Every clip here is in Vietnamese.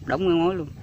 đống cái mối luôn.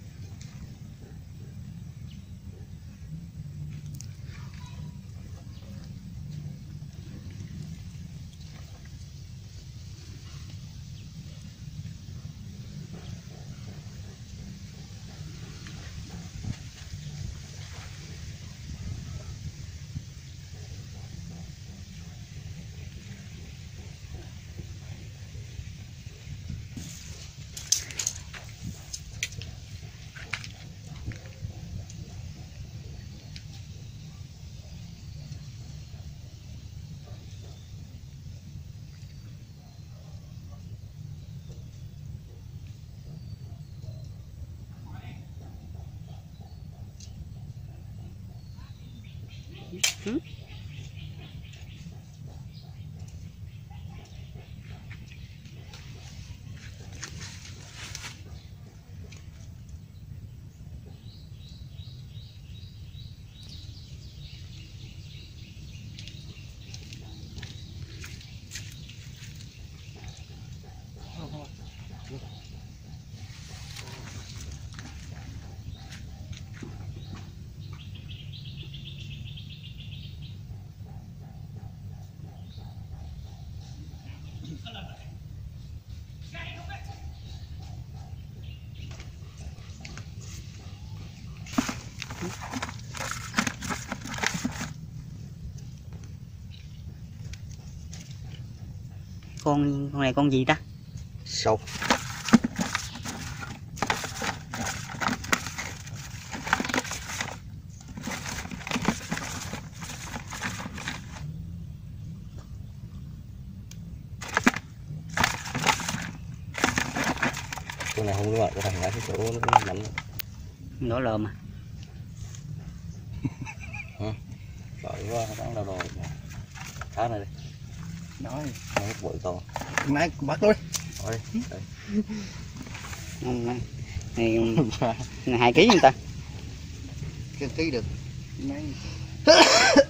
Con này con gì ta? Sâu. Con này không đúng rồi, cái thằng cái chỗ nó mạnh. Nó lờm à? Rồi quá, nó đâu rồi. Thả này đi. Nói. Nó bụi to. Nãy bắt luôn. Rồi. Này 2 kg người ta. Cái ký được. Mấy